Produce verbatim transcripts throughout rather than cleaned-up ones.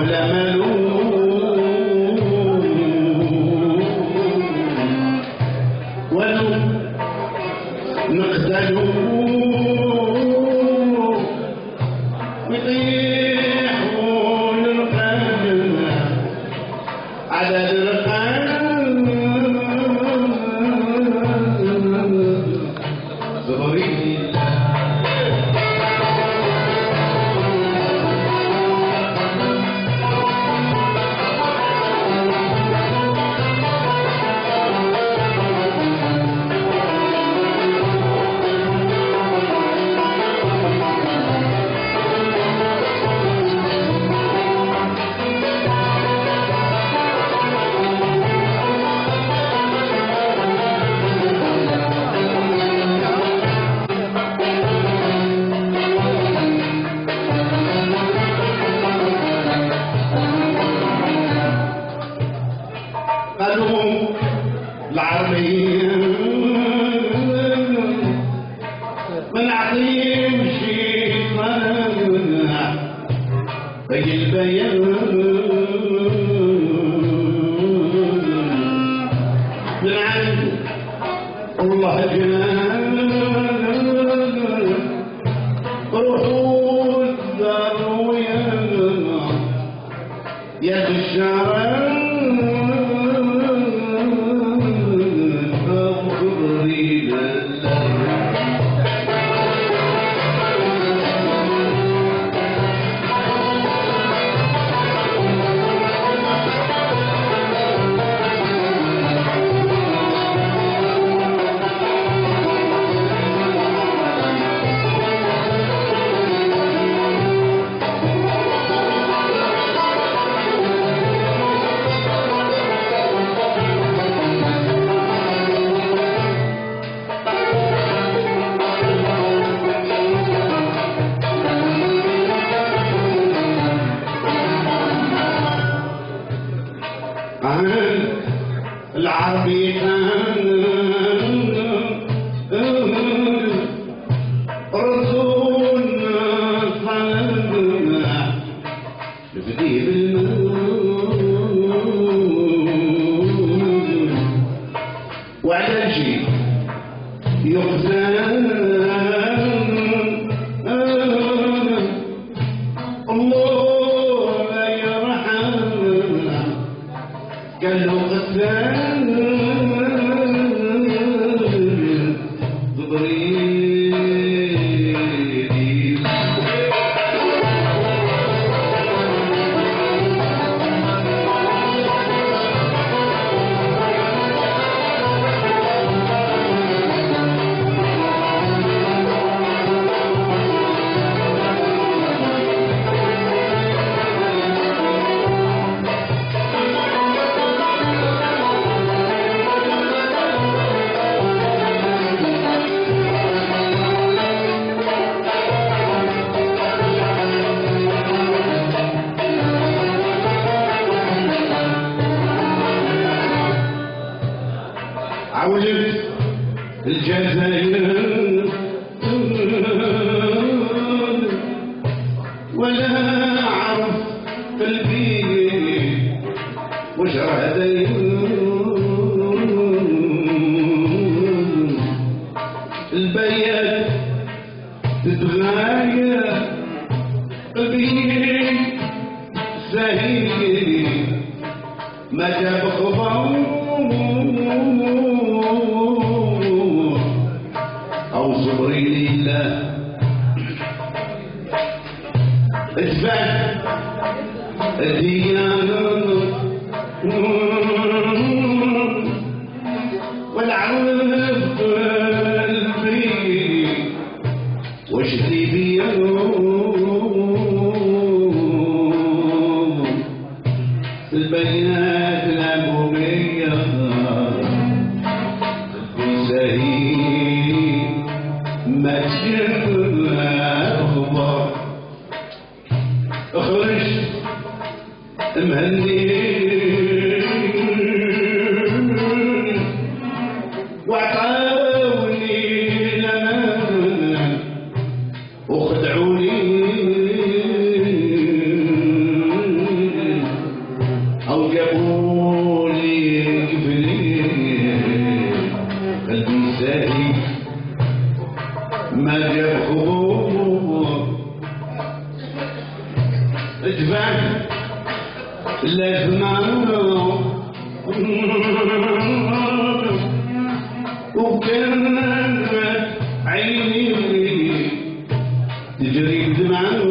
ولا ملوم ولو نقتلوا ويطيحون القلب على القلب صبري العربية من عظيم شيطان بقي البيان من عند الله جنان روحوا الدار يا الشارع العربي رسول صلى بديب الموت وعلى شيء يخزن الله لا يرحم قال له قتال عولت الجزائر ولا عرف قلبي وش هذا البيات تتغاير قلبي سهيل ما جاب خبر أو صبري لله اثبت الديانة والعرف قلبي واشتري بيا البينات العمومية سهيل ما تشرنا أخبار اخرج مهني وعطاوني الأمان وخدعوني الشباب لازمانو وكانت عيني تجري بدمعه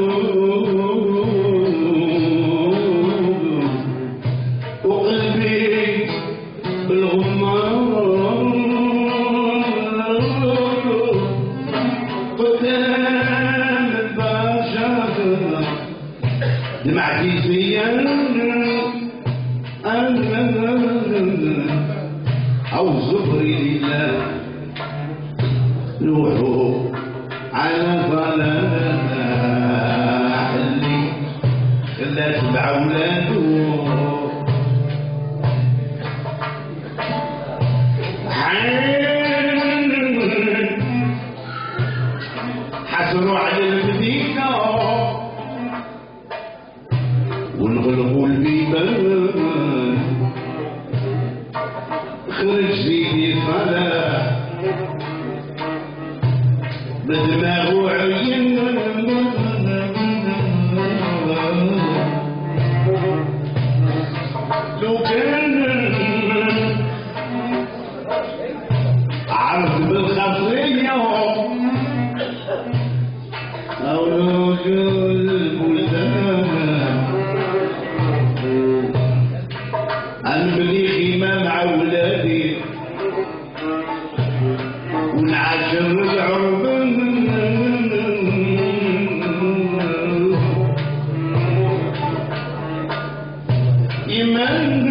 وقلبي بالغمار قدام البشر دمعتي فيا أو زفري لله روحوا على صلاح اللي خلات بعولاده حسروا على المدينة ونغلقوا البيبان خرج سيدي صلاح بدماغه عين لو كان عرف بالخطية أو رجل البلدان أنبني خيمة مع ولادي ونعاشر العرب إيمان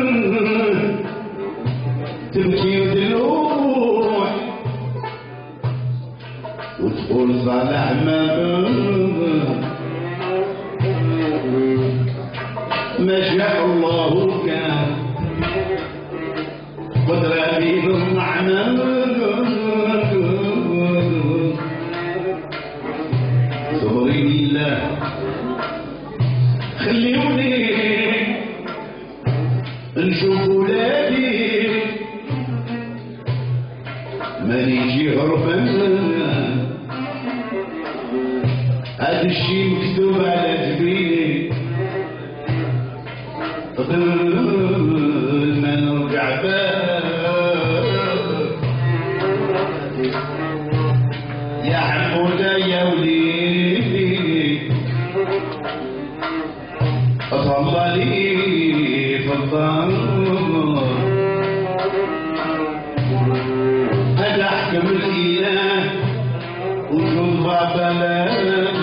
تبكي ودلوح وتقول صالح ما ما شاء الله كان قدرة بيد الرحمن صبري لله خليوني نشوف ولادي مانيجي هربان هذا الشي مكتوب على جبيني قبل ما نرجع باب يا حمودة يا وليدي صلى لي في الدار هذا احكم الاله وشوف بلاد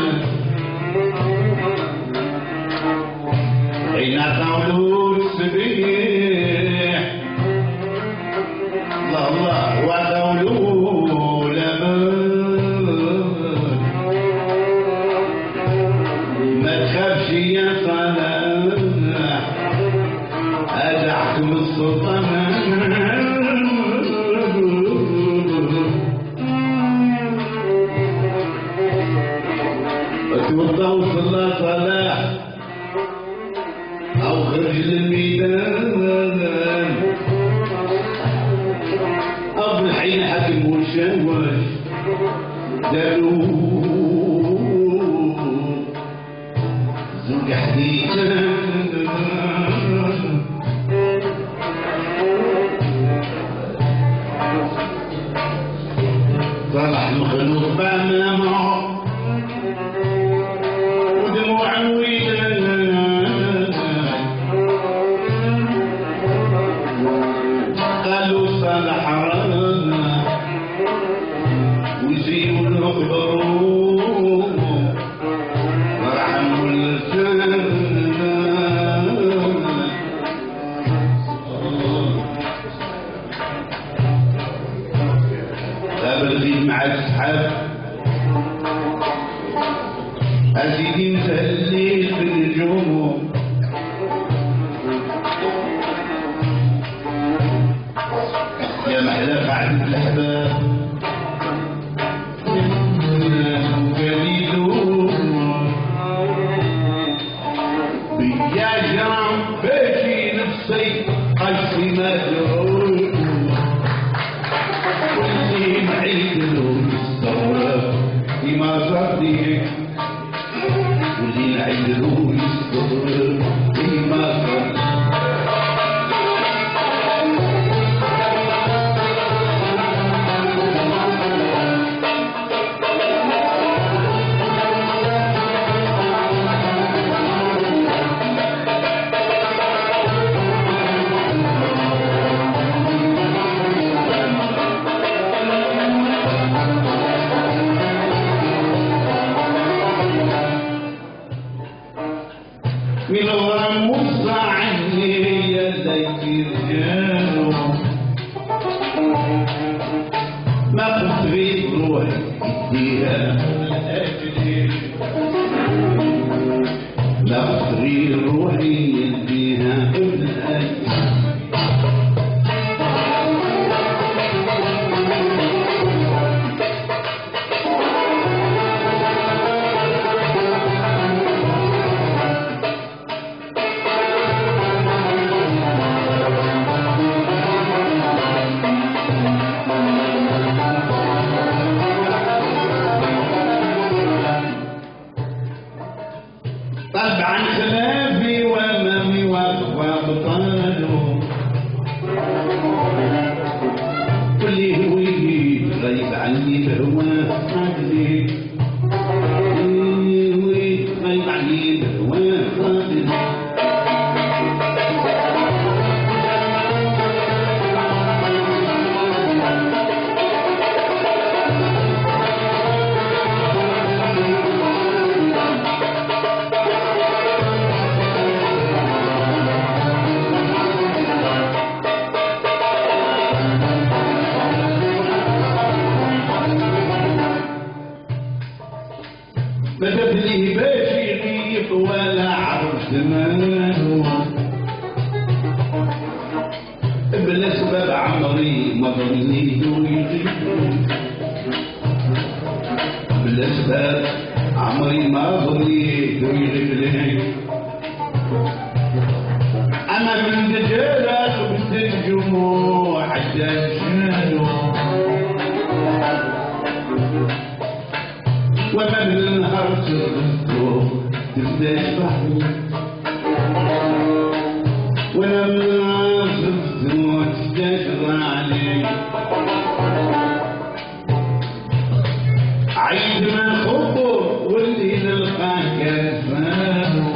حين قولوا السبيح الله الله وقولوا لبن ما تخافش يا صلاح هذا حكم السلطان وتوصل صلاح أو خرج للميدان أب الحين حكم والشواش داروا زوج حديد صالح مخلوق بأمامه ودموع الولاد قالوا صالح رانا ويزيدوا الخبروه ورحموا اللسان غاب الغيب مع السحاب أزيدي مسليل في النجوم يا محلى قعدة الأحباب يا جام بيتي نفسي قلبي ما جرون واللي معيد له الثورة ما صديق واللي يعدلوا يصبر فيما صار من الرموز عني يديك رجال ما قصري روحي اديها لاجلي لا قصري روحي اديها لاجلي طبعا خلافي وامامي وابطاله كل هويه غايب عني بهواه قادري هويه غايب عني بهواه قادري ما تبليه باش يغيب ولا عرف زمانه بلا سبب عمري ما ظنيت يغيب بلا سبب عمري ما ظنيت يغيب لي انا من دجالك وبنت الجموع حتى شانه وما بالنهار صرته تبدا تفحني وانا بالنهار صرته تبدا تغالي عيد من حبه والليل لقاك كفانه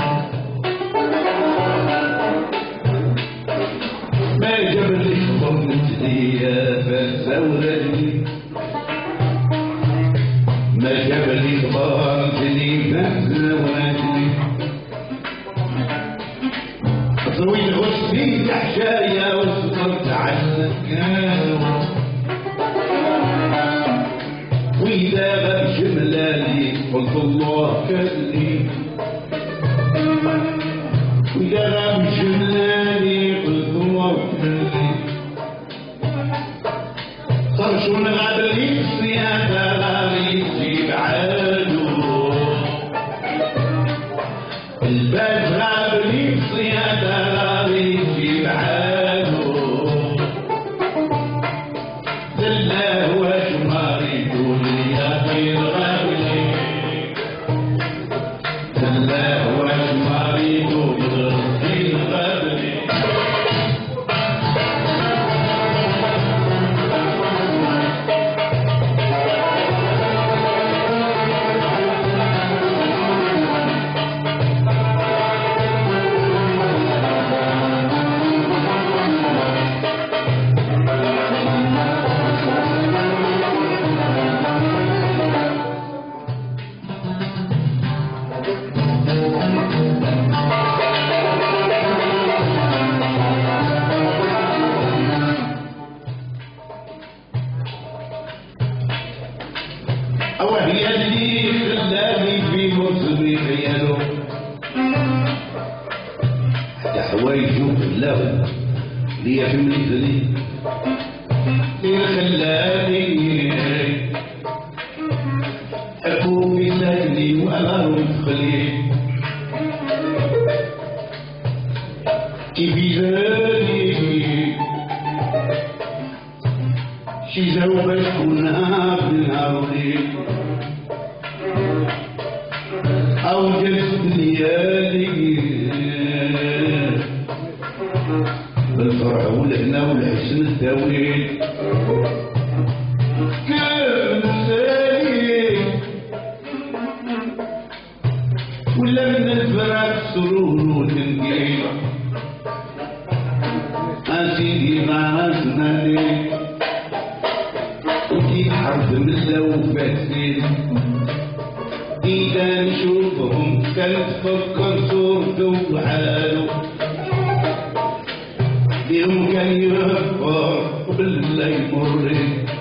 ما جاب لي خبز ليا فزورني ما جاب لي ضرب لي فزواتني طويل غصبي تحشايا وصبرت على الكاوى وإذا غاب جملالي قلت الله كلي وإذا غاب جملالي قلت الله كلي صرشون غاب لي الصيادة غالي تجيب عالو الباب غاب لي الصيادة غالي تجيب عالو دلاه وجماري دولي يا خير غالي دلاه وجماري دولي خير غالي وهي اللي خلاني في موسمي خياله حتى حوايجه خلاه ليا في مثلي اللي خلاني حبوبي ساكني وانا مدخلي كيف يجاني شي زوبة كنا بنهاري أوجدت ليالي بالفرح والهنا والحسن الداوي كان سالي ولا من الفراق سرور وتنقيل أسيدي مع زماني وكي حرف من لوفاتين إذا نشوفهم كنتفكر صورته وحاله اليوم كان يغفر ولا يمر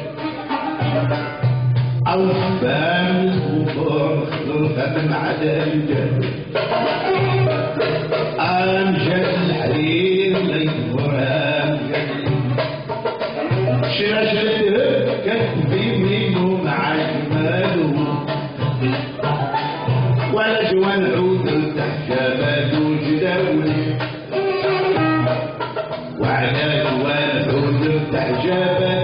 أو فهم الغفار خلقها من عدم جهل أمجد الحرير ليفرها شاشته كتبي منه مع جماله ولا جوا العود تحت جبال جداول وعلى جوا العود تحت جبال